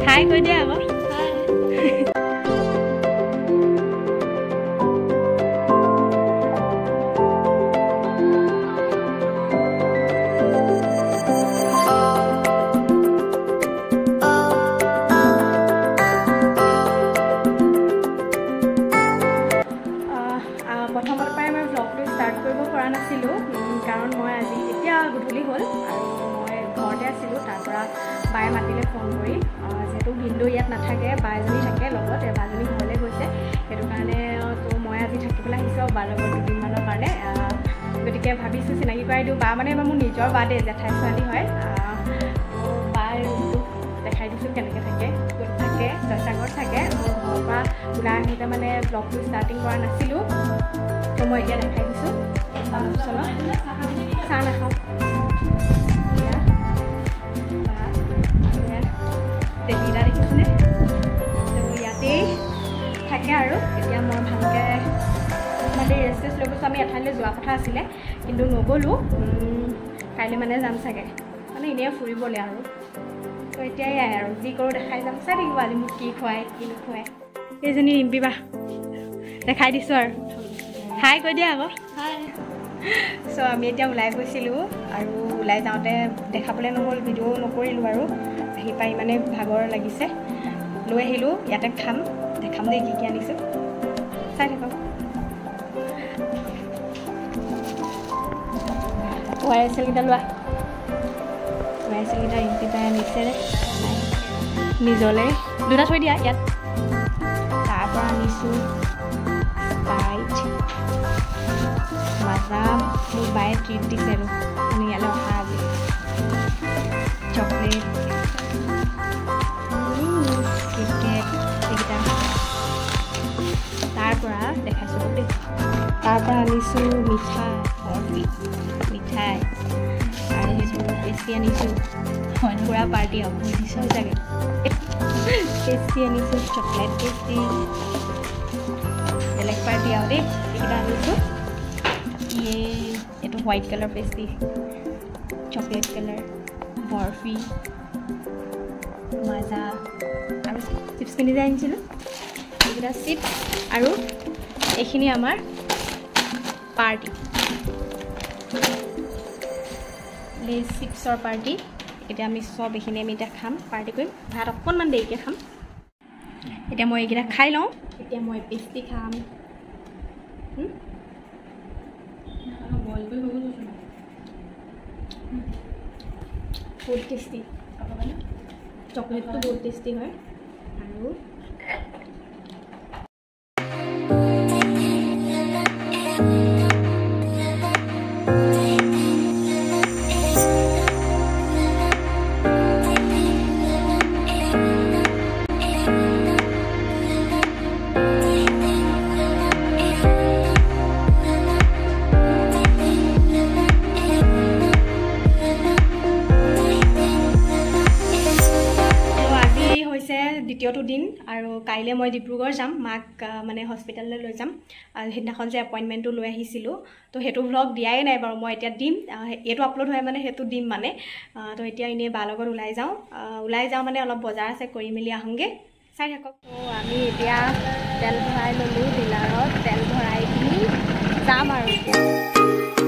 হাই কৈ দিয়া আকৌ প্ৰথমৰ পৰাই মই ব্লগটো ষ্টাৰ্ট কৰিব পৰা নাছিলোঁ কাৰণ মই আজি এতিয়া গধূলি হ'ল আৰু মই ঘৰতে আছিলোঁ তাৰ পৰা বায়ে মাতিলে ফোন কৰি যেহেতু ভিনদেউ ইয়াত নাথাকে বা এজনী থাকে লগত বাজনী ঘৰলৈ গৈছে সেইটো কাৰণে তো মই আজি থাকিবলৈ আহিছোঁ আৰু বাৰ লগত দুদিনমানৰ কাৰণে গতিকে ভাবিছোঁ চিনাকি কৰাই দিওঁ বা মানে মোৰ নিজৰ বা দেই জেঠাই ছোৱালী হয় বাৰ ৰুমটো দেখাই দিছোঁ কেনেকৈ থাকে ক'ত থাকে জয়সাগৰত থাকে মোৰ ঘৰৰ পৰা ওলাই আহোঁতে মানে ব্লগটো ষ্টাৰ্টিং কৰা নাছিলোঁ তো মই এতিয়া দেখাই দিছোঁ চলো চাহ নাখাওঁ তেলিদা দেখিছেনে তো ইয়াতেই থাকে আৰু এতিয়া মই ভালকৈ মানে ৰেষ্ট লৈ গৈছোঁ আমি এঠাইলৈ যোৱা কথা আছিলে কিন্তু নগ'লোঁ কাইলৈ মানে যাম চাগে মানে এনেই ফুৰিবলৈ আৰু তো এতিয়াই আৰু যি কৰোঁ দেখাই যাম চাই থাকিব আজি মোক কি খুৱাই কি নোখুৱাই এইজনী ৰিম্পী বা দেখাই দিছোঁ আৰু হাই কৈ দিয়া আকৌ হাই চ' আমি এতিয়া ওলাই গৈছিলোঁ আৰু ওলাই যাওঁতে দেখাবলৈ নহ'ল ভিডিঅ' নকৰিলোঁ আৰু আহি পাই ইমানে ভাগৰ লাগিছে লৈ আহিলোঁ ইয়াতে খাম দেখাম দেই কি আনিছোঁ চাই থাকক YSLকেইটা লোৱা YSLকেইটা ৰিম্পী পাই আনিছে নিজলৈ দুটা থৈ দিয়া ইয়াত তাৰপৰা আনিছোঁ স্প্ৰাইট মাজা মোক বায়ে ট্ৰিট দিছে আৰু আমি ইয়ালৈ অহা আজি চকলেট কিটকেট এইকেইটা তাৰপৰা দেখাইছোঁ দেই তাৰপৰা আনিছোঁ মিঠাই মিঠাই আৰু সেইটো পেষ্ট্ৰি আনিছোঁ পুৰা পাৰ্টি হ'ব বুজিছোঁ চাগে পেষ্ট্ৰি আনিছোঁ চকলেট পেষ্ট্ৰি বেলেগ পাৰ্টি আৰু দেই এইকেইটা আনিছোঁ এইটো white colour pastry chocolate colour barfi Maaza আৰু চিপছ কিনি যে আনিছিলোঁ এইকেইটা চিপছ আৰু এইখিনি আমাৰ পাৰ্টি লেজ চিপছৰ পাৰ্টি এতিয়া আমি চব এইখিনি আমি এতিয়া খাম পাৰ্টি কৰিম ভাত অকণমান দেৰিকৈ খাম এতিয়া মই এইকেইটা খাই লওঁ এতিয়া মই পেষ্ট্ৰি খাম বহুত টেষ্টি চকলেটটো বহুত টেষ্টি হয় আৰু দ্বিতীয়টো দিন আৰু কাইলৈ মই ডিব্ৰুগড় যাম মাক মানে হস্পিটেললৈ লৈ যাম সেইদিনাখন যে এপইণ্টমেণ্টটো লৈ আহিছিলোঁ তো সেইটো ভ্লগ দিয়াই নাই বাৰু মই এতিয়া দিম এইটো আপলোড হয় মানে সেইটো দিম মানে তো এতিয়া এনেই বাৰ লগত ওলাই যাওঁ মানে অলপ বজাৰ আছে কৰি মেলি আহোঁগৈ চাই থাকক তো আমি এতিয়া তেল ভৰাই ল'লোঁ ডিলাৰত তেল ভৰাই পিনি যাম আৰু